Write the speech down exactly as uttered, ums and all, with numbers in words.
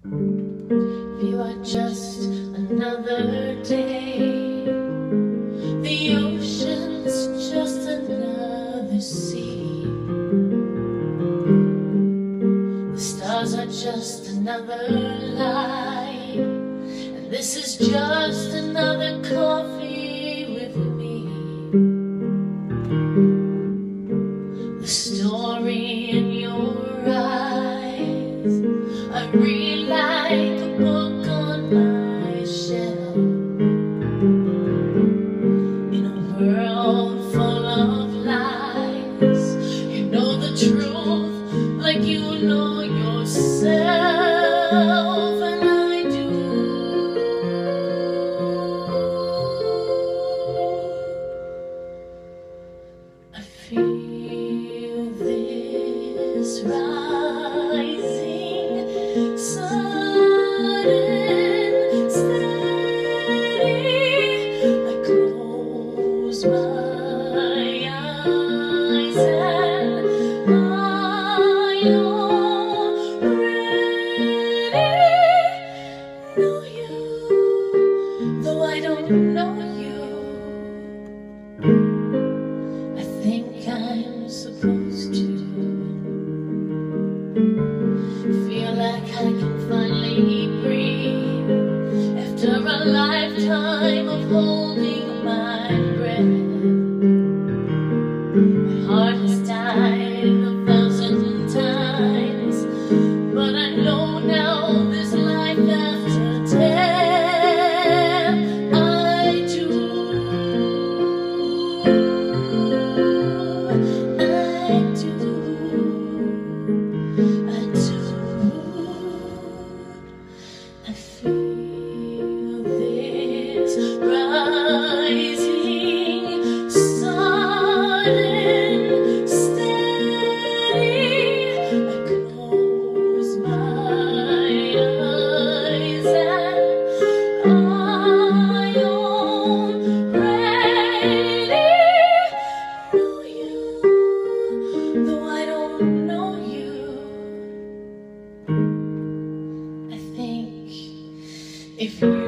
You are just another day. The ocean's just another sea. The stars are just another light, and this is just another coffee with me. The story in your eyes, I read like a book on my shelf. In a world full of lies, you know the truth like you know yourself, and I do. I feel this rising, sudden, steady. I close my eyes and I already know you, though I don't know you. I think I'm supposed to feel like I can finally breathe after a lifetime of holding my breath. My heart has died a thousand times, but I know now there's life after death. I do. I do. I do. I feel this rising, sudden, steady. I close my eyes and I already know you, though I don't know you. I think if you